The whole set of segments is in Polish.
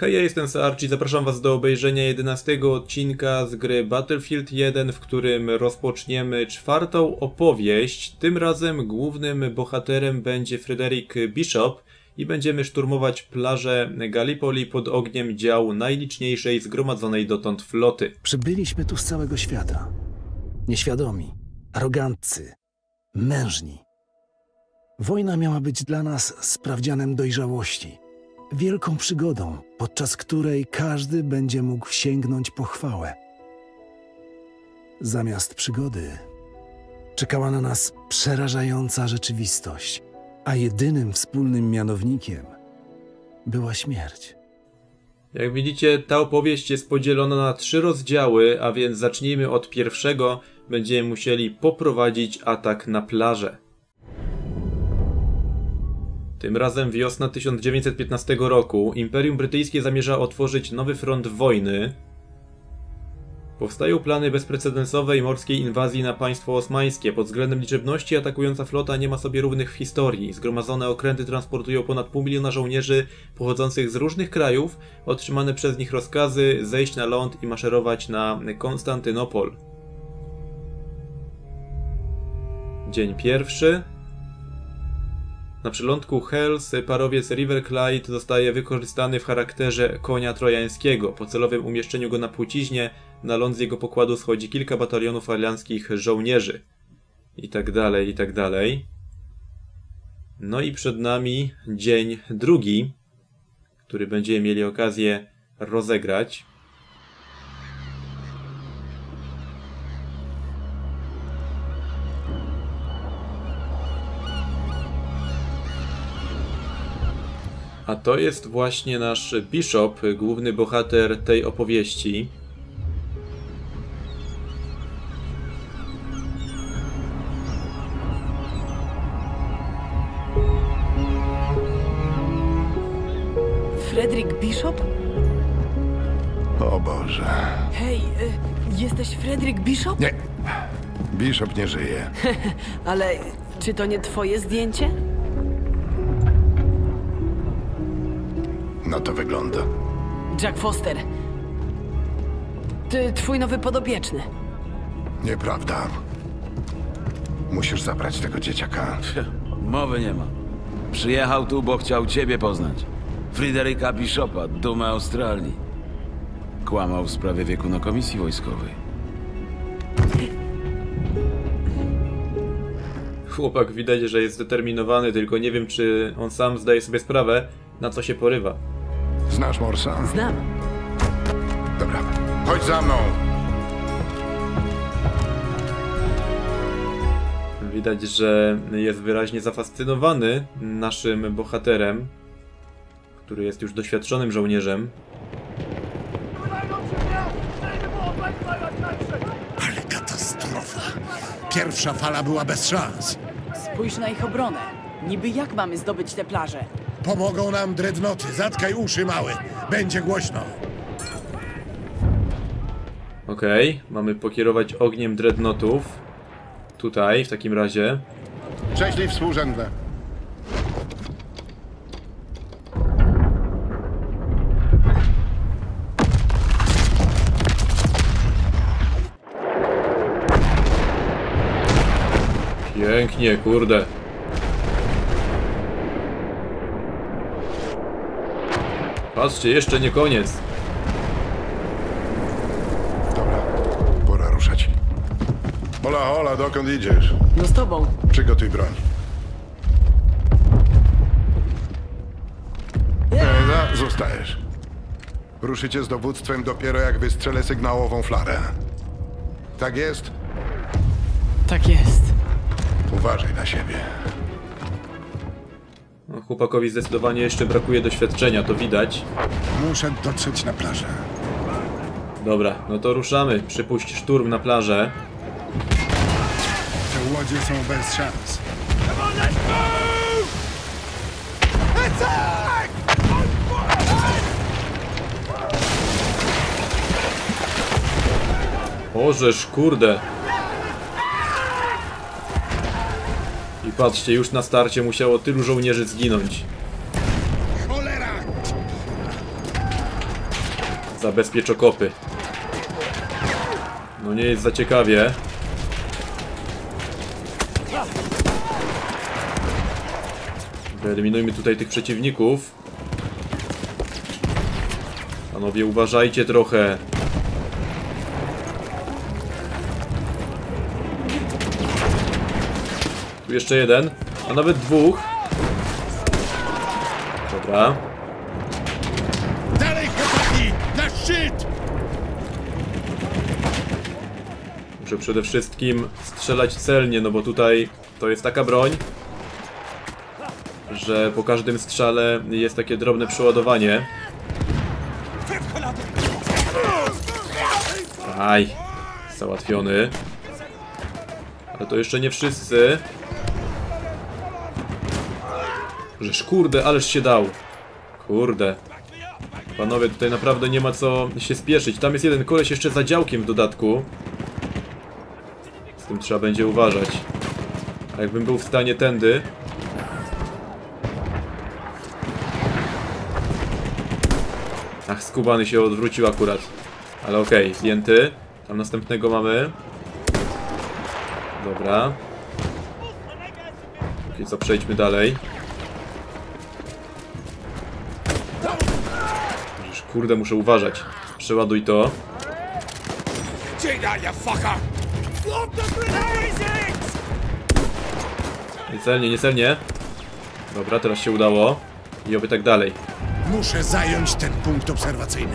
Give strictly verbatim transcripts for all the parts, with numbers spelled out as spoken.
Hej, ja jestem Sarch i zapraszam was do obejrzenia jedenastego odcinka z gry Battlefield jeden, w którym rozpoczniemy czwartą opowieść. Tym razem głównym bohaterem będzie Frederick Bishop i będziemy szturmować plażę Gallipoli pod ogniem dział najliczniejszej zgromadzonej dotąd floty. Przybyliśmy tu z całego świata. Nieświadomi, aroganccy, mężni. Wojna miała być dla nas sprawdzianem dojrzałości. Wielką przygodą, podczas której każdy będzie mógł sięgnąć po chwałę. Zamiast przygody czekała na nas przerażająca rzeczywistość, a jedynym wspólnym mianownikiem była śmierć. Jak widzicie, ta opowieść jest podzielona na trzy rozdziały, a więc zacznijmy od pierwszego. Będziemy musieli poprowadzić atak na plażę. Tym razem wiosna tysiąc dziewięćset piętnastego roku. Imperium Brytyjskie zamierza otworzyć nowy front wojny. Powstają plany bezprecedensowej morskiej inwazji na państwo osmańskie. Pod względem liczebności atakująca flota nie ma sobie równych w historii. Zgromadzone okręty transportują ponad pół miliona żołnierzy pochodzących z różnych krajów. Otrzymane przez nich rozkazy zejść na ląd i maszerować na Konstantynopol. Dzień pierwszy. Na przylądku Hells parowiec River Clyde zostaje wykorzystany w charakterze konia trojańskiego. Po celowym umieszczeniu go na płciźnie na ląd z jego pokładu schodzi kilka batalionów alianckich żołnierzy. I tak dalej, i tak dalej. No i przed nami dzień drugi, który będziemy mieli okazję rozegrać. A to jest właśnie nasz Bishop, główny bohater tej opowieści. Frederick Bishop? O Boże. Hej, y, jesteś Frederick Bishop? Nie. Bishop nie żyje. Ale czy to nie twoje zdjęcie? No to wygląda. Jack Foster. Ty, twój nowy podopieczny. Nieprawda. Musisz zabrać tego dzieciaka. Mowy nie ma. Przyjechał tu, bo chciał ciebie poznać. Frederica Bishopa, dumę Australii. Kłamał w sprawie wieku na komisji wojskowej. Chłopak widać, że jest zdeterminowany, tylko nie wiem, czy on sam zdaje sobie sprawę, na co się porywa. Znasz Morsa? Znam. Dobra. Chodź za mną! Widać, że jest wyraźnie zafascynowany naszym bohaterem, który jest już doświadczonym żołnierzem. Ale katastrofa! Pierwsza fala była bez szans. Spójrz na ich obronę. Niby jak mamy zdobyć tę plażę? Pomogą nam dreadnoty. Zatkaj uszy, mały. Będzie głośno. Okej, okay, mamy pokierować ogniem dreadnotów. Tutaj, w takim razie. Prześlij współrzędne. Pięknie, kurde. Patrzcie, jeszcze nie koniec. Dobra, pora ruszać. Hola, hola, dokąd idziesz? No z tobą. Przygotuj broń. Eda, zostajesz. Ruszycie z dowództwem dopiero jak wystrzelę sygnałową flarę. Tak jest? Tak jest. Uważaj na siebie. No, chłopakowi zdecydowanie jeszcze brakuje doświadczenia, to widać. Muszę dotrzeć na plażę. Dobra, no to ruszamy. Przypuść szturm na plażę. Te łodzie są bez szans. Ożeż, kurde. I patrzcie, już na starcie musiało tylu żołnierzy zginąć. Cholera! Zabezpiecz okopy. No nie jest za ciekawie. Wyeliminujmy tutaj tych przeciwników. Panowie, uważajcie trochę. Tu jeszcze jeden, a nawet dwóch. Dobra. Dalej, chłopaki! Na szczyt! Muszę przede wszystkim strzelać celnie, no bo tutaj to jest taka broń, że po każdym strzale jest takie drobne przeładowanie. Aj, załatwiony. Ale to jeszcze nie wszyscy. Żeż kurde, ależ się dał. Kurde. Panowie, tutaj naprawdę nie ma co się spieszyć. Tam jest jeden koleś jeszcze za działkiem w dodatku. Z tym trzeba będzie uważać. A jakbym był w stanie tędy... Ach, skubany się odwrócił akurat. Ale okej, okay, zdjęty. Tam następnego mamy. Dobra. Okej, co, przejdźmy dalej. Przecież, kurde, muszę uważać. Przeładuj to. Niecelnie, niecelnie. Dobra, teraz się udało. I oby tak dalej. Muszę zająć ten punkt obserwacyjny.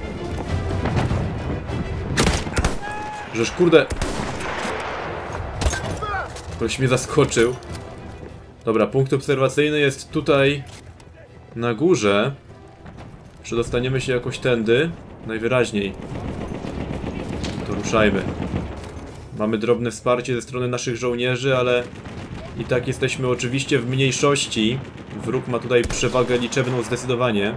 Żeż kurde. Ktoś mnie zaskoczył. Dobra, punkt obserwacyjny jest tutaj na górze. Przedostaniemy się jakoś tędy. Najwyraźniej. To ruszajmy. Mamy drobne wsparcie ze strony naszych żołnierzy, ale i tak jesteśmy oczywiście w mniejszości. Wróg ma tutaj przewagę liczebną zdecydowanie.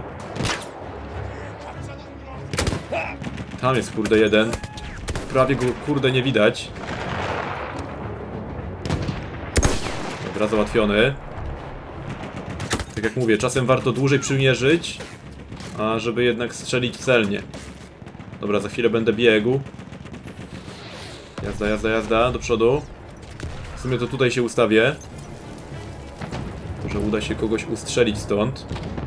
Tam jest kurde jeden. Prawie go kurde nie widać. Dobra, załatwiony. Tak jak mówię, czasem warto dłużej przymierzyć, a żeby jednak strzelić celnie. Dobra, za chwilę będę biegł. Jazda, jazda, jazda, do przodu. W sumie to tutaj się ustawię. Może uda się kogoś ustrzelić stąd.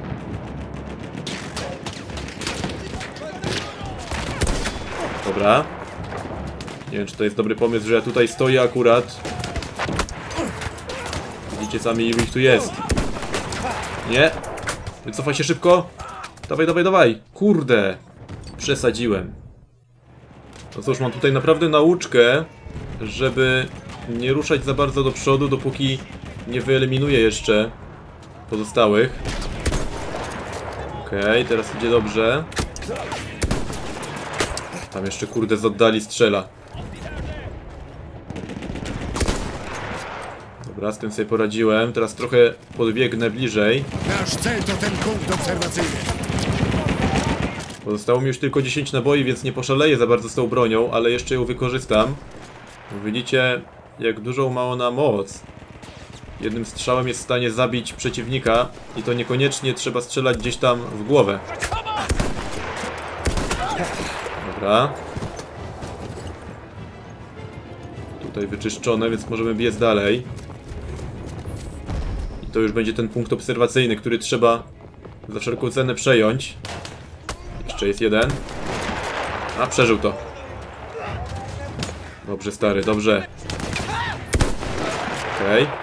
Dobra. Nie wiem, czy to jest dobry pomysł, że ja tutaj stoję akurat. Widzicie sami, ilu ich tu jest. Nie. Wycofaj się szybko. Dawaj, dawaj, dawaj. Kurde. Przesadziłem. No cóż, mam tutaj naprawdę nauczkę, żeby nie ruszać za bardzo do przodu, dopóki nie wyeliminuję jeszcze pozostałych. Okej, okay, teraz idzie dobrze. Tam jeszcze kurde z oddali strzela. Dobra, z tym sobie poradziłem. Teraz trochę podbiegnę bliżej. Nasz cel to ten punkt obserwacyjny. Pozostało mi już tylko dziesięć naboi, więc nie poszaleję za bardzo z tą bronią, ale jeszcze ją wykorzystam. Widzicie, jak dużą ma ona moc. Jednym strzałem jest w stanie zabić przeciwnika i to niekoniecznie trzeba strzelać gdzieś tam w głowę. Dobra. Tutaj wyczyszczone, więc możemy biec dalej. I to już będzie ten punkt obserwacyjny, który trzeba za wszelką cenę przejąć. Jeszcze jest jeden. A, przeżył to. Dobrze, stary, dobrze. Okej. Okay.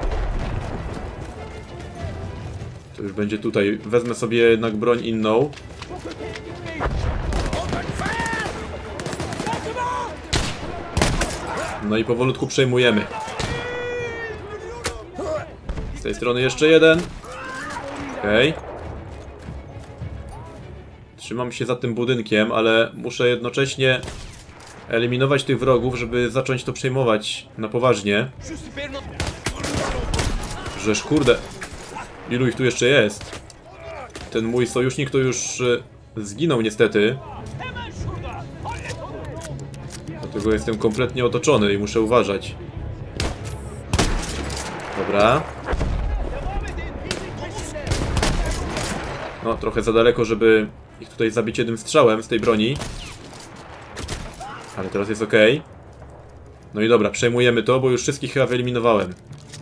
To już będzie tutaj. Wezmę sobie jednak broń inną. No i powolutku przejmujemy. Z tej strony jeszcze jeden. Okej. Okay. Trzymam się za tym budynkiem, ale muszę jednocześnie eliminować tych wrogów, żeby zacząć to przejmować na poważnie. Żeż kurde, ilu ich tu jeszcze jest? Ten mój sojusznik to już e, zginął niestety. Dlatego jestem kompletnie otoczony i muszę uważać. Dobra. No, trochę za daleko, żeby ich tutaj zabić jednym strzałem z tej broni. Ale teraz jest ok. No i dobra, przejmujemy to, bo już wszystkich chyba wyeliminowałem.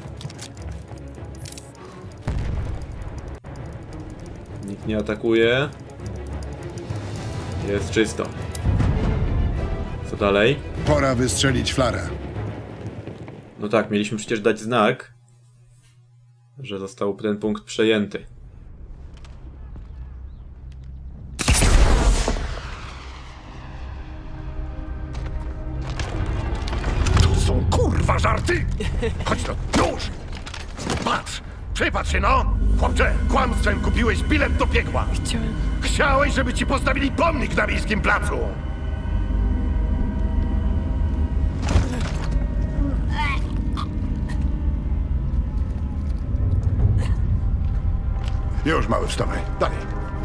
Nikt nie atakuje. Jest czysto. Co dalej? Pora wystrzelić flarę. No tak, mieliśmy przecież dać znak, że został ten punkt przejęty. To są kurwa żarty! Chodź to, już! Patrz! Przypatrz się, no! Chłopcze, kłamstwem kupiłeś bilet do piekła! Chciałem... Chciałeś, żeby ci postawili pomnik na Miejskim Placu! Już, mały, wstawaj. Dalej.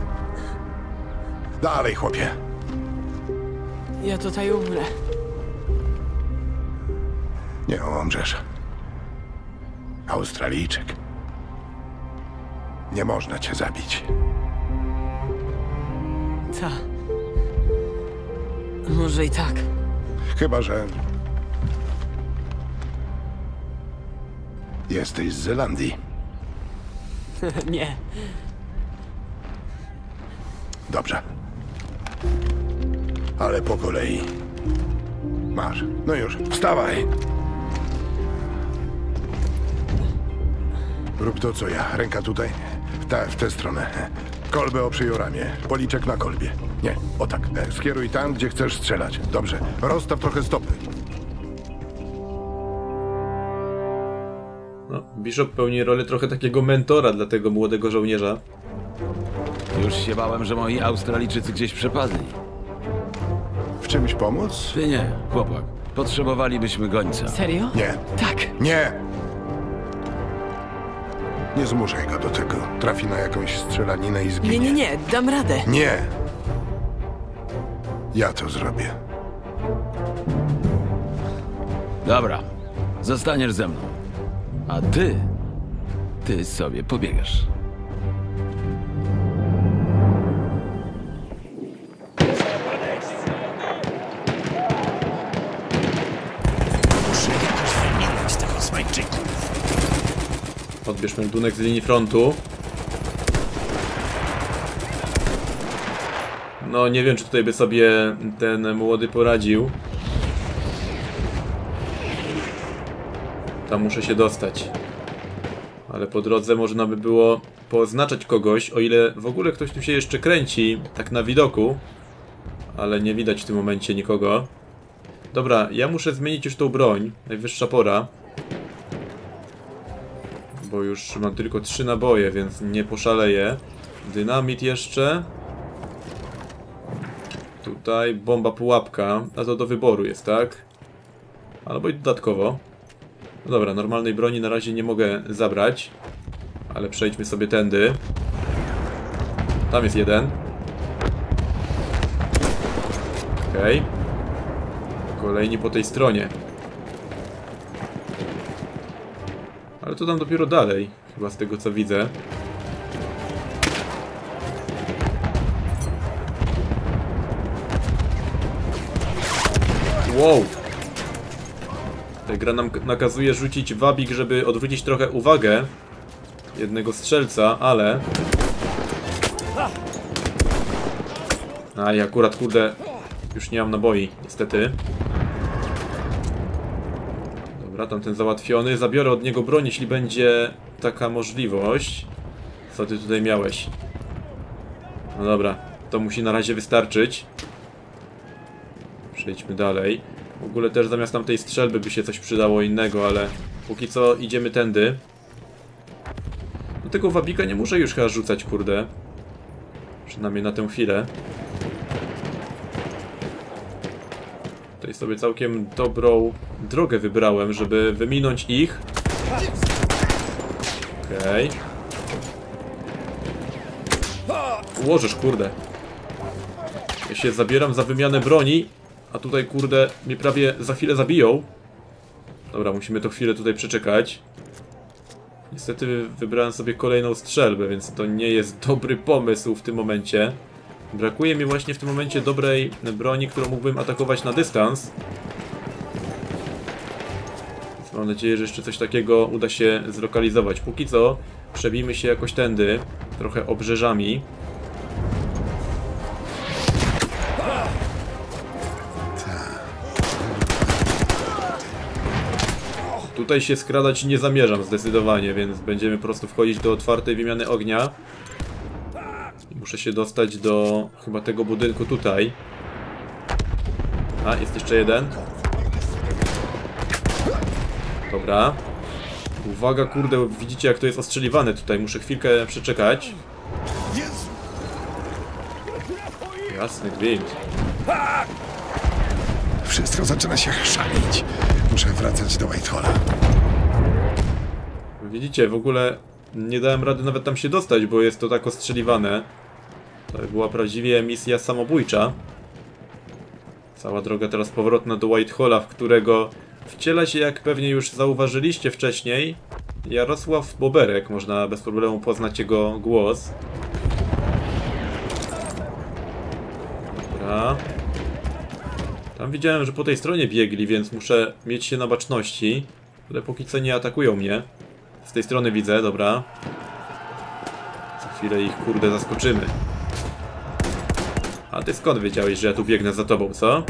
Dalej, chłopie. Ja tutaj umrę. Nie umrzesz. Australijczyk. Nie można cię zabić. Ta. Może i tak. Chyba że... jesteś z Zelandii. Nie. Dobrze. Ale po kolei. Masz. No już, wstawaj. Rób to co ja. Ręka tutaj. Tak, w tę stronę. Kolbę oprzyj o ramię. Policzek na kolbie. Nie, o tak. E, Skieruj tam, gdzie chcesz strzelać. Dobrze. Rozstaw trochę stopy. No, Bishop pełni rolę trochę takiego mentora dla tego młodego żołnierza. Już się bałem, że moi Australijczycy gdzieś przepadli. W czymś pomóc? Ty nie, chłopak. Potrzebowalibyśmy gońca. Serio? Nie. Tak. Nie! Nie zmuszaj go do tego. Trafi na jakąś strzelaninę i zginie. Nie, nie, nie. Dam radę. Nie! Ja to zrobię. Dobra, zostaniesz ze mną. A ty, ty sobie pobiegasz. Muszę jakoś wyminąć tych Osmańczyków. Odbierz meldunek z linii frontu. No nie wiem, czy tutaj by sobie ten młody poradził. Tam muszę się dostać. Ale po drodze można by było pooznaczać kogoś, o ile w ogóle ktoś tu się jeszcze kręci, tak na widoku. Ale nie widać w tym momencie nikogo. Dobra, ja muszę zmienić już tą broń. Najwyższa pora. Bo już mam tylko trzy naboje, więc nie poszaleję. Dynamit jeszcze. Tutaj bomba pułapka. A to do wyboru jest, tak? Albo i dodatkowo. No dobra, normalnej broni na razie nie mogę zabrać. Ale przejdźmy sobie tędy. Tam jest jeden. Okej. Okay. Kolejni po tej stronie. Ale to tam dopiero dalej, chyba z tego co widzę. Wow! Ta gra nam nakazuje rzucić wabik, żeby odwrócić trochę uwagę jednego strzelca, ale... A i akurat, kurde, już nie mam naboi, niestety. Dobra, tamten załatwiony. Zabiorę od niego broń, jeśli będzie taka możliwość. Co ty tutaj miałeś? No dobra, to musi na razie wystarczyć. Przejdźmy dalej. W ogóle też zamiast tamtej strzelby by się coś przydało innego, ale póki co idziemy tędy. Do tego wabika nie muszę już chyba rzucać, kurde. Przynajmniej na tę chwilę. Tutaj sobie całkiem dobrą drogę wybrałem, żeby wyminąć ich. Okej. Okay. Ułożysz, kurde. Ja się zabieram za wymianę broni, a tutaj, kurde, mnie prawie za chwilę zabiją. Dobra, musimy to chwilę tutaj przeczekać. Niestety wybrałem sobie kolejną strzelbę, więc to nie jest dobry pomysł w tym momencie. Brakuje mi właśnie w tym momencie dobrej broni, którą mógłbym atakować na dystans. Więc mam nadzieję, że jeszcze coś takiego uda się zlokalizować. Póki co przebijmy się jakoś tędy, trochę obrzeżami. Tutaj się skradać nie zamierzam zdecydowanie, więc będziemy po prostu wchodzić do otwartej wymiany ognia. I muszę się dostać do chyba tego budynku tutaj. A, jest jeszcze jeden. Dobra. Uwaga, kurde, widzicie jak to jest ostrzeliwane tutaj. Muszę chwilkę przeczekać. Jasny gwint. Wszystko zaczyna się chrzanić. Muszę wracać do Whitehalla. Widzicie, w ogóle nie dałem rady nawet tam się dostać, bo jest to tak ostrzeliwane. To była prawdziwie misja samobójcza. Cała droga teraz powrotna do Whitehalla, w którego wciela się, jak pewnie już zauważyliście wcześniej, Jarosław Boberek. Można bez problemu poznać jego głos. Dobra. Tam widziałem, że po tej stronie biegli, więc muszę mieć się na baczności. Ale póki co nie atakują mnie. Z tej strony widzę, dobra. Za chwilę ich, kurde, zaskoczymy. A ty skąd wiedziałeś, że ja tu biegnę za tobą, co?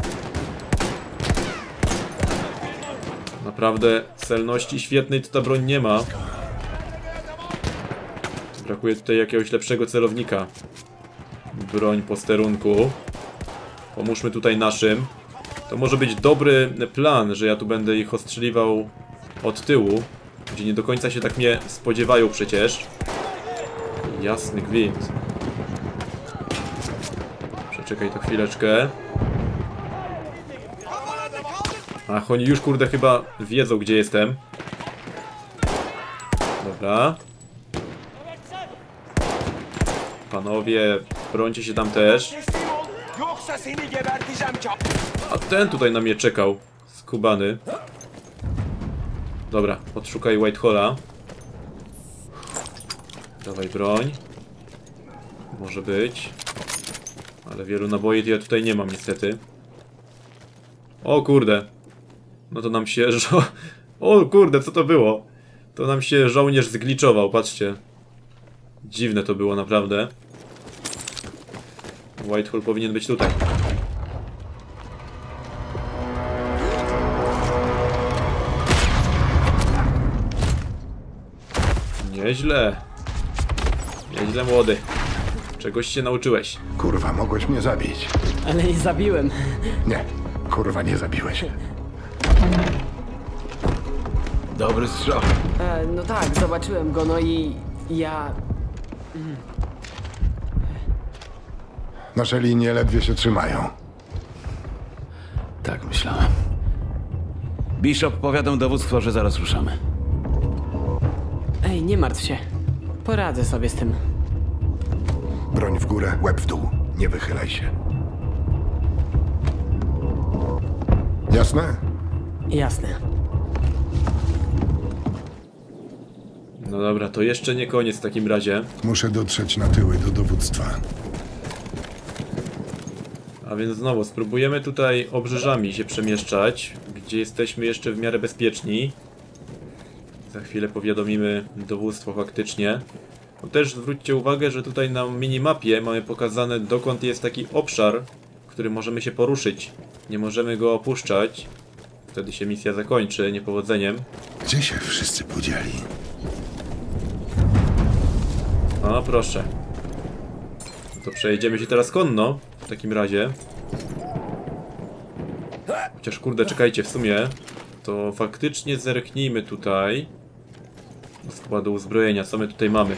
Naprawdę celności świetnej to ta broń nie ma. Brakuje tutaj jakiegoś lepszego celownika. Broń posterunku. Pomóżmy tutaj naszym. To może być dobry plan, że ja tu będę ich ostrzeliwał od tyłu, gdzie nie do końca się tak mnie spodziewają przecież. Jasny gwint. Przeczekaj to chwileczkę. Ach, oni już, kurde, chyba wiedzą, gdzie jestem. Dobra. Panowie, brońcie się tam też. A ten tutaj na mnie czekał. Skubany. Dobra, odszukaj Whitehalla. Dawaj broń. Może być. Ale wielu naboi to ja tutaj nie mam niestety. O kurde. No to nam się żo... O kurde, co to było? To nam się żołnierz zgliczował, patrzcie. Dziwne to było naprawdę. Whitehall powinien być tutaj. Nieźle. Nieźle, młody. Czegoś się nauczyłeś. Kurwa, mogłeś mnie zabić. Ale nie zabiłem. Nie, kurwa, nie zabiłeś. Dobry strzał. E, no tak, zobaczyłem go, no i ja... Nasze linie ledwie się trzymają. Tak myślałem. Bishop, powiadam dowództwo, że zaraz ruszamy. Ej, nie martw się. Poradzę sobie z tym. Broń w górę, łeb w dół. Nie wychylaj się. Jasne? Jasne. No dobra, to jeszcze nie koniec w takim razie. Muszę dotrzeć na tyły do dowództwa. A więc znowu spróbujemy tutaj obrzeżami się przemieszczać, gdzie jesteśmy jeszcze w miarę bezpieczni. Za chwilę powiadomimy dowództwo faktycznie. No też zwróćcie uwagę, że tutaj na minimapie mamy pokazane, dokąd jest taki obszar, w którym możemy się poruszyć. Nie możemy go opuszczać. Wtedy się misja zakończy niepowodzeniem. Gdzie się wszyscy podzieli? O, proszę. No to przejedziemy się teraz konno, w takim razie. Chociaż kurde, czekajcie, w sumie to faktycznie zerknijmy tutaj do składu uzbrojenia, co my tutaj mamy.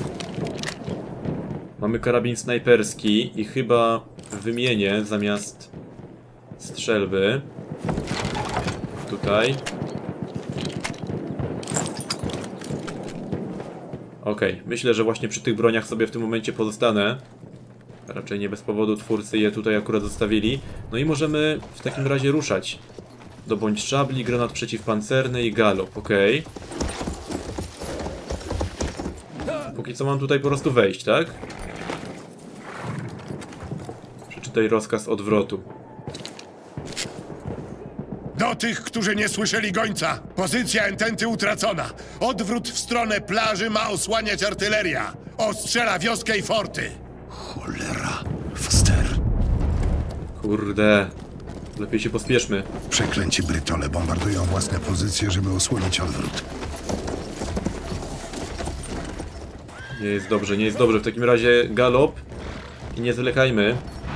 Mamy karabin snajperski i chyba wymienię zamiast strzelby. Tutaj. Okej, okay. Myślę, że właśnie przy tych broniach sobie w tym momencie pozostanę. Raczej nie bez powodu twórcy je tutaj akurat zostawili. No i możemy w takim razie ruszać. Dobądź szabli, granat przeciwpancerny i galop, okej. Okay. Póki co mam tutaj po prostu wejść, tak? tutaj rozkaz odwrotu. Do tych, którzy nie słyszeli gońca. Pozycja ententy utracona. Odwrót w stronę plaży ma osłaniać artyleria. Ostrzela wioskę i forty. Cholera. Foster. Kurde. Lepiej się pospieszmy. Przeklęci Brytole bombardują własne pozycje, żeby osłonić odwrót. Nie jest dobrze, nie jest dobrze. W takim razie galop i nie zwlekajmy.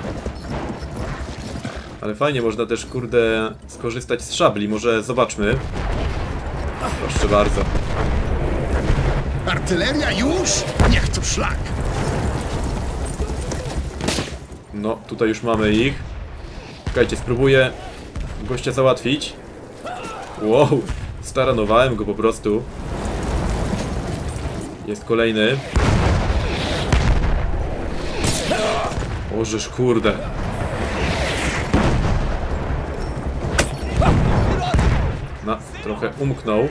Ale fajnie, można też, kurde, skorzystać z szabli. Może zobaczmy. Proszę bardzo. Artyleria już? Niech to szlak. No, tutaj już mamy ich. Czekajcie, spróbuję gościa załatwić. Wow, staranowałem go po prostu. Jest kolejny. Ożeż kurde. No, trochę umknął.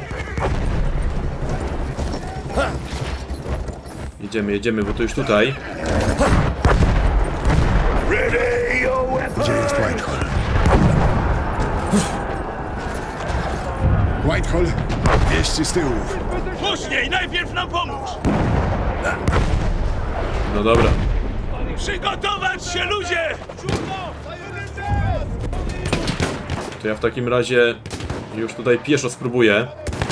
Jedziemy, jedziemy, bo to już tutaj. Gdzie jest Whitehall? Whitehall, wieści z tyłu. Później, najpierw nam pomóż! No dobra. Przygotować się, ludzie! To ja w takim razie już tutaj pieszo spróbuję.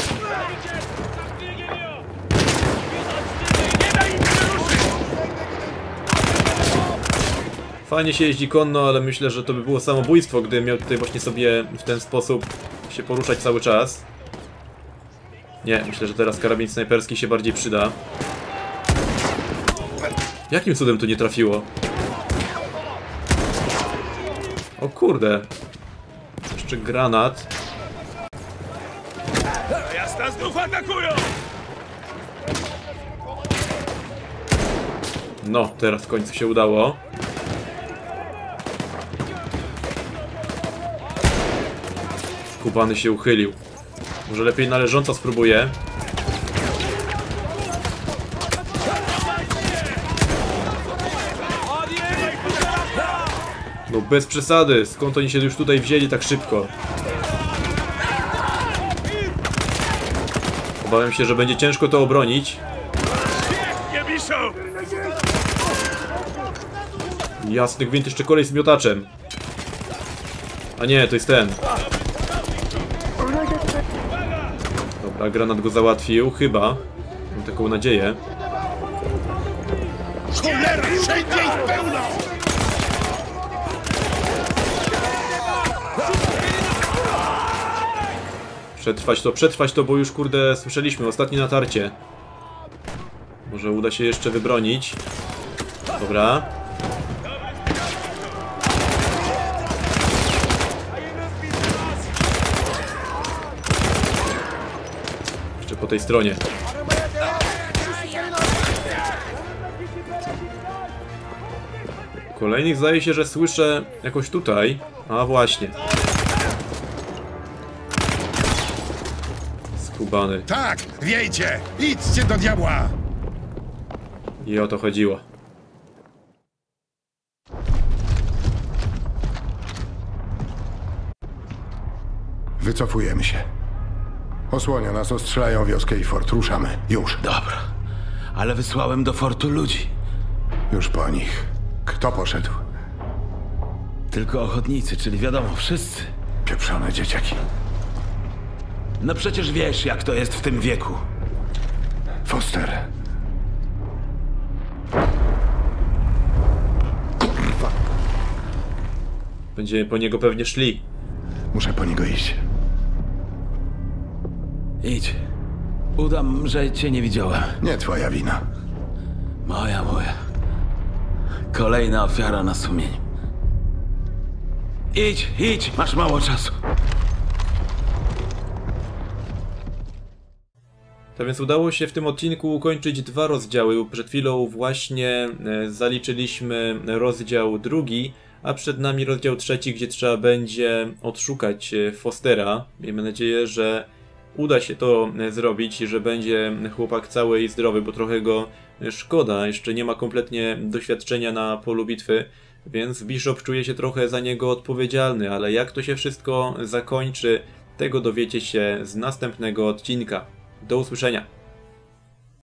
Fajnie się jeździ konno, ale myślę, że to by było samobójstwo, gdybym miał tutaj właśnie sobie w ten sposób się poruszać cały czas. Nie, myślę, że teraz karabin snajperski się bardziej przyda. Jakim cudem to nie trafiło? O kurde. Jeszcze granat. Jasna, znów atakują! No, teraz w końcu się udało. Skubany się uchylił. Może lepiej należąco spróbuję. No bez przesady, skąd oni się już tutaj wzięli tak szybko? Obawiam się, że będzie ciężko to obronić. Jasny gwint, jeszcze kolej z miotaczem. A nie, to jest ten. Dobra, granat go załatwił, chyba. Mam taką nadzieję. Cholera, wszędzie ich pełno! Przetrwać to, przetrwać to, bo już kurde słyszeliśmy ostatnie natarcie. Może uda się jeszcze wybronić. Dobra. Jeszcze po tej stronie. Kolejnych zdaje się, że słyszę jakoś tutaj. A właśnie. Skubany. Tak, wiejcie! Idźcie do diabła! I o to chodziło. Wycofujemy się. Osłonią nas, ostrzelają wioskę i fort. Ruszamy. Już. Dobra, ale wysłałem do fortu ludzi. Już po nich. Kto poszedł? Tylko ochotnicy, czyli wiadomo, wszyscy. Pieprzone dzieciaki. No przecież wiesz, jak to jest w tym wieku. Foster. Będziemy po niego pewnie szli. Muszę po niego iść. Idź. Udam, że cię nie widziałem. Nie twoja wina. Moja, moja. Kolejna ofiara na sumieniu. Idź, idź, masz mało czasu. Tak więc udało się w tym odcinku ukończyć dwa rozdziały. Przed chwilą właśnie e, zaliczyliśmy rozdział drugi, a przed nami rozdział trzeci, gdzie trzeba będzie odszukać Fostera. Miejmy nadzieję, że uda się to zrobić, że będzie chłopak cały i zdrowy, bo trochę go szkoda. Jeszcze nie ma kompletnie doświadczenia na polu bitwy. więc Bishop czuje się trochę za niego odpowiedzialny, ale jak to się wszystko zakończy, tego dowiecie się z następnego odcinka. Do usłyszenia.